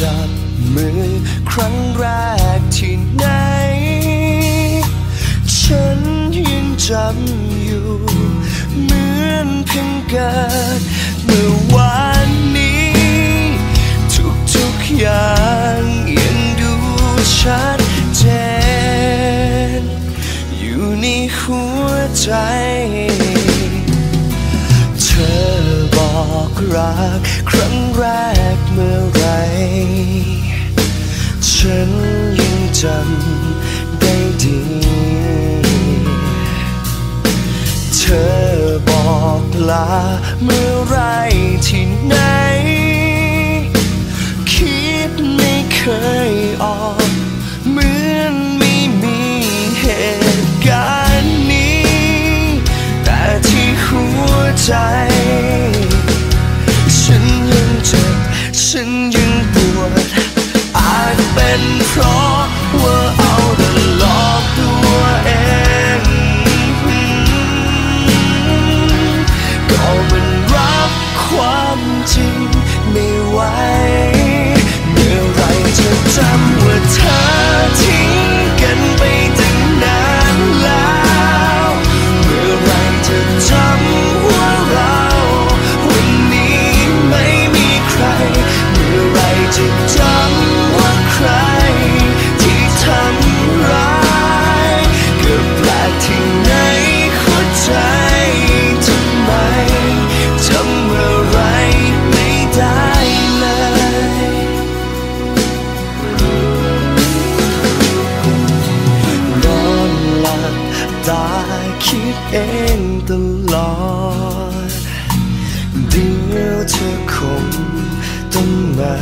จับมือครั้งแรกที่ไหนฉันยังจำอยู่เหมือนเพิ่งเกิดเมื่อวานนี้ทุกอย่างยังดูชัดเจนอยู่ในหัวใจเธอบอกรักครั้งแรกเมื่อไรฉันยังจำได้ดีเธอบอกลาเมื่อไรที่ไหนคิดไม่เคยออกเหมือนไม่มีเหตุการณ์นี้แต่ที่หัวใจฉันยังเจ็บฉันยังปวดอาจเป็นเพราะว่าเอาแต่หลอกตัวเองก็มันรับความจริงไม่ไหวเมื่อไรจะจำว่าเธอทิ้งกันไปตั้งนานแล้วเมื่อไรจะจำว่าเราวันนี้ไม่มีใครเมื่อไรจะจำว่าใครที่ทำร้ายเกิดแปลกที่ไหนหัวใจทำไมจำอะไรไม่ได้เลยนอนหลับตาคิดเองตลอดเดี๋ยวเธอคงต้องมา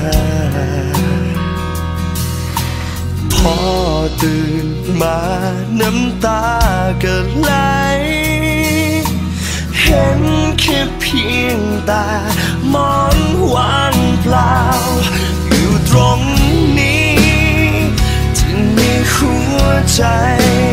พอตื่นมาน้ำตาก็ไหลเห็นแค่เพียงแต่มองว่างเปล่าอยู่ตรงนี้ที่ในหัวใจ